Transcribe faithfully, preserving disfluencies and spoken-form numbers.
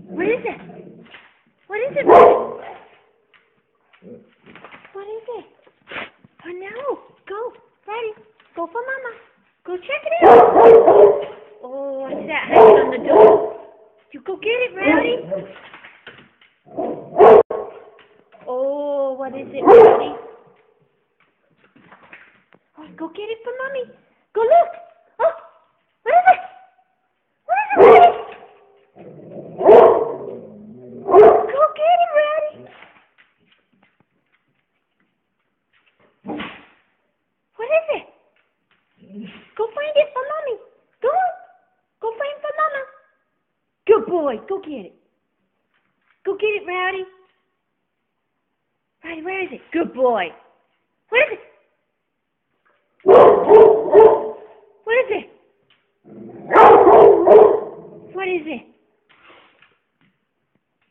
What is it? What is it, Rowdy? What is it? Oh no! Go, Rowdy. Go for Mama. Go check it out. Oh, what's that hanging on the door? You go get it, Rowdy. Oh, what is it, Rowdy? Oh, go get it for Mommy. Go look. Oh, what is it? What is it, Rowdy? Go get it, Rowdy. What is it? Go find it for Mommy. Go on. Go find it for Mama. Good boy. Go get it. Go get it, Rowdy. Rowdy, where is it? Good boy. Where is it? What is it?